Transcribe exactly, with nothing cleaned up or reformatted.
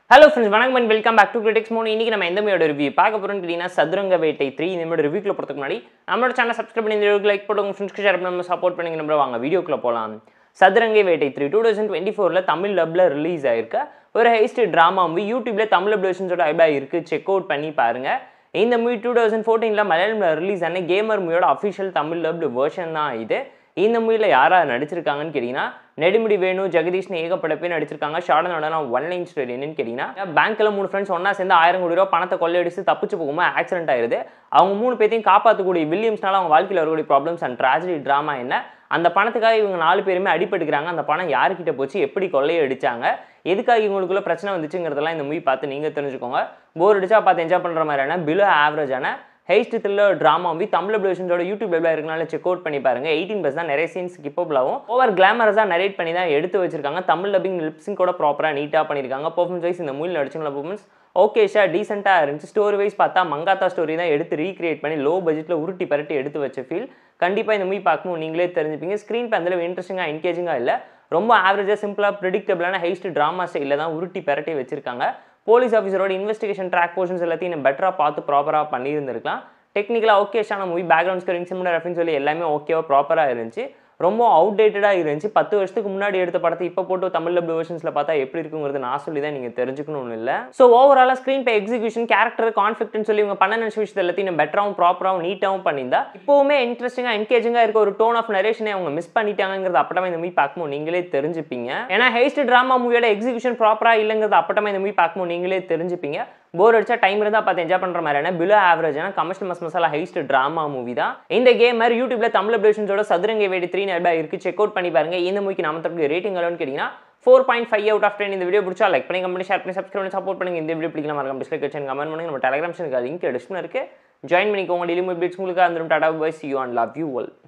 Hello friends, வணக்கம் and welcome back to CriticsMohan. இன்னைக்கு நம்ம எந்த மூவியோட ரிவ்யூ பார்க்க போறோம்னு கேட்டினா சதுரங்க வேட்டை three இந்த மூவியோட ரிவ்யூக்குள்ள போறதுக்கு முன்னாடி நம்மளோட சேனலை சப்ஸ்கிரைப் பண்ணி இந்த வீடியோக்கு லைக் போடுங்க, உங்க ஃப்ரெண்ட்ஸ்க்கு ஷேர் பண்ணி நம்ம சப்போர்ட் பண்ணுங்க. நம்ம வாங்க வீடியோக்குள்ள போலாம். சதுரங்க வேட்டை three twenty twenty-four ல தமிழ் டப்ல ரிலீஸ் ஆயிருக்க ஒரு ஹெய்ஸ்ட் டிராமா மூவி. யூடியூப்ல தமிழ் டப் வெர்ஷன்ஸோட ஐபா இருக்கு, செக் அவுட் பண்ணி பாருங்க. இந்த மூவி twenty fourteen ல மலையாளம்ல ரிலீஸ் ஆன கேமர் மூவியோட அஃபிஷியல் தமிழ் டப் வெர்ஷன் தான் இது. இந்த மூவில யாரா நடிச்சிருக்காங்கன்னு கேட்டினா நெடுமுடி வேணு, ஜெகதீஷ்னு ஏகப்பட்ட பேர் நடிச்சிருக்காங்க. ஷார்ட் நடனா ஒன் லைன் ஸ்டோரி என்னன்னு கேட்டினா பேங்க்ல மூணு ஃப்ரெண்ட்ஸ் ஒன்னா சேர்ந்து ஆயிரம் கோடி ரூபாய் பணத்தை கொள்ளையடிச்சு தப்பிச்சு போகும்போது ஆக்சிடென்ட் ஆயிருது. அவங்க மூணு பேத்தையும் காப்பாற்றக்கூடிய வில்லியம்ஸ்னால அவங்க வாழ்க்கையில் வரக்கூடிய ப்ராப்ளம்ஸ் அண்ட் ட்ராஜடி ட்ராமா என்ன, அந்த பணத்துக்காக இவங்க நாலு பேருமே அடிபட்டுக்கிறாங்க, அந்த பணம் யாருக்கிட்ட போச்சு, எப்படி கொள்ளையடிச்சாங்க, எதுக்காக இவங்களுக்குள்ள பிரச்சனை வந்துச்சுங்கிறதெல்லாம் இந்த மூவி பார்த்து நீங்க தெரிஞ்சுக்கோங்க. போர் அடிச்சா பார்த்து என்ஜாய் பண்ற மாதிரியான பிலோ ஆவரேஜான heist thriller drama movie Tamil வெர்ஷன்ஸோட யூடியூப் வெப்ல இருக்கனால செக் அவுட் பண்ணி பாருங்க. எயிட்டீன் பிளஸ் தான், நிறைய சீன்ஸ் ஸ்கிப்பபிளாகவும் ஓவர் கிளாமரஸா நரேட் பண்ணி தான் எடுத்து வச்சிருக்காங்க. தமிழ் டப்பிங் லிப்ஸிங் கூட ப்ராப்பரா நீட்டா பண்ணிருக்காங்க. பெர்ஃபார்மன்ஸ் வைஸ் இந்த மூவில நடிச்சவங்கள பெர்ஃபார்மன்ஸ் ஓகேஷா டீசெண்டா இருந்துச்சு. ஸ்டோரி வைஸ் பார்த்தா மங்காத்தா ஸ்டோரி தான் எடுத்து ரீக்ரியேட் பண்ணி லோ பட்ஜெட்ல உருட்டி பரட்டி எடுத்து வச்ச ஃபீல் கண்டிப்பா இந்த மூவி பார்க்கும்போது நீங்களே தெரிஞ்சுப்பீங்க. ஸ்கிரீன் பே அந்த இன்ட்ரெஸ்டிங்கா என்கேஜிங்கா இல்ல, ரொம்ப ஆவரேஜா சிம்பிளா ப்ரெடிக்டபிளான ஹெய்ஸ்ட் டிராமா ஸ்டைல தான் உருட்டி பரட்டி வச்சிருக்காங்க. போலீஸ் ஆஃபீஸரோட இன்வெஸ்டிகேஷன் ட்ராக் போர்ஷன்ஸ் எல்லாத்தையும் பெட்டரா பார்த்து ப்ராப்பரா பண்ணியிருந்திருக்கலாம். டெக்னிக்கலாக ஓகேஷான movie, background scoring similar reference சொல்லி எல்லாமே ஓகேவா ப்ராப்பராக இருந்துச்சு. ரொம்ப அவுடேட்டடாக இருந்துச்சு. பத்து வருஷத்துக்கு முன்னாடி எடுத்த படத்தை இப்போ போட்டு தமிழ் டப் வெர்ஷன்ஸில் பார்த்தா எப்படி இருக்குங்கிறது நான் சொல்லி தான் நீங்கள் தெரிஞ்சுக்கணும்னு இல்லை. ஸோ ஓவராலாக ஸ்க்ரீன் பே எக்ஸிகியூஷன், கேரக்டர், கான்ஃபிளிக்ட்னு சொல்லி இவங்க பண்ண நினச்ச விஷயத்தை எல்லாத்தையும் பெட்டராகவும் ப்ராப்பராகவும் நீட்டாகவும் பண்ணியிருந்தா இப்போவுமே இன்ட்ரெஸ்டிங்காக என்கேஜிங்காக இருக்க ஒரு டோன் ஆஃப் நரேஷனை அவங்க மிஸ் பண்ணிட்டாங்கிறது அப்பட்டமா இந்த மூவி பார்க்கும்போது நீங்களே தெரிஞ்சுப்பீங்க. ஏன்னா ஹெய்ஸ்ட் டிராமா மூவியோட எக்ஸிகியூஷன் ப்ராப்பராக இல்லைங்கிறது அப்பட்டமா இந்த மூவி பார்க்கும்போது நீங்களே தெரிஞ்சுப்பீங்க. போர் அடிச்சா டைம் இருந்தால் பார்த்து என்ஜாய் பண்ணுற மாதிரியான பிலோ ஆவரேஜான கமர்ஷியல் மஸ் மசாலா ஹெய்ஸ்ட் டிராமா மூவி தான் இந்த கேமர். யூடியூப்ல தமிழ் வெர்ஷன்ஸோட சதுரங்க வேட்டை த்ரீ நர்பா இருக்கு, செக் அவுட் பண்ணி பாருங்க. இந்த மூவிக்கு நாம தரக்கூடிய ரேட்டிங் எவ்வளோன்னு கேட்டிங்கன்னா four point five out of ten. இந்த வீடியோ பிடிச்சா லைக் பண்ணி, கமெண்ட், ஷேர் பண்ணி, சப்ஸ்கிரைப் பண்ணி சப்போர்ட் பண்ணுங்க. இந்த வீடியோ பிடிக்கலாம் மறக்காம டிஸ்லைக் வச்சு கமெண்ட் பண்ணுங்க. நம்ம டெலிகிராம் சேனலுக்கு லிங்க் டிஸ்கிரிப்ஷன்ல இருக்கு, ஜாயின் பண்ணிக்கோங்க. டெய்லி மூவி பீட்ஸ் உங்களுக்கு அந்த tata bye, see you and love you all.